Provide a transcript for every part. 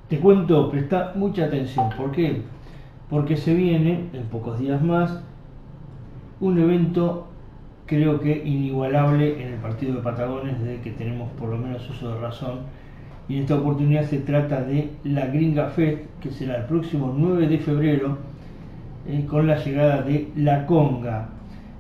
Te cuento, presta mucha atención. ¿Por qué? Porque se viene en pocos días más un evento, creo que inigualable en el partido de Patagones desde que tenemos por lo menos uso de razón, y en esta oportunidad se trata de la Gringa Fest, que será el próximo 9 de febrero con la llegada de La Conga.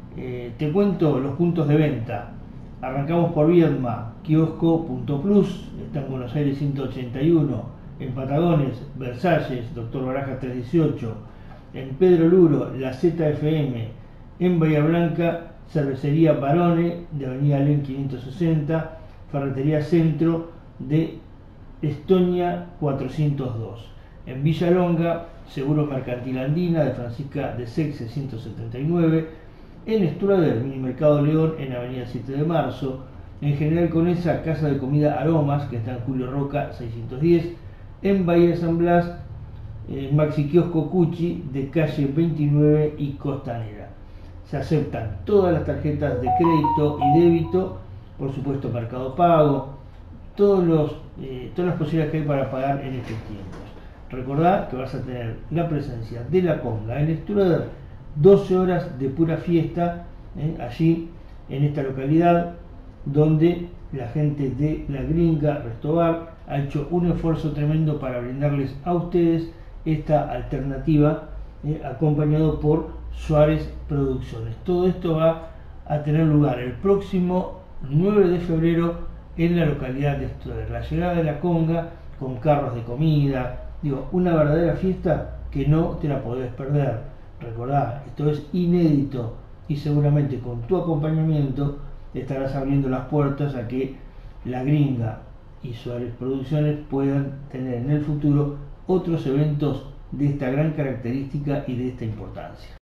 Te cuento los puntos de venta. Arrancamos por Viedma, kiosco.plus, está en Buenos Aires 181, en Patagones, Versalles, Doctor Baraja 318, en Pedro Luro, la ZFM, en Bahía Blanca, Cervecería Barone, de Avenida Alem 560, Ferretería Centro, de Estonia 402. En Villa Longa, Seguro Mercantil Andina, de Francisca de Sexe 179, en Estruader, Minimercado León, en Avenida 7 de Marzo, en General Conesa, Casa de Comida Aromas, que está en Julio Roca 610, en Bahía de San Blas, Maxi Kiosco Cuchi, de calle 29 y Costanera. Se aceptan todas las tarjetas de crédito y débito, por supuesto Mercado Pago, todas las posibilidades que hay para pagar en estos tiempos. Recordá que vas a tener la presencia de La Conga en Estruader, 12 horas de pura fiesta, allí en esta localidad donde la gente de La Gringa Restobar ha hecho un esfuerzo tremendo para brindarles a ustedes esta alternativa, acompañado por Suárez Producciones. Todo esto va a tener lugar el próximo 9 de febrero en la localidad de Estruader. La llegada de La Conga con carros de comida, una verdadera fiesta que no te la podés perder. Recordá, esto es inédito y seguramente con tu acompañamiento estarás abriendo las puertas a que La Gringa y Suárez Producciones puedan tener en el futuro otros eventos de esta gran característica y de esta importancia.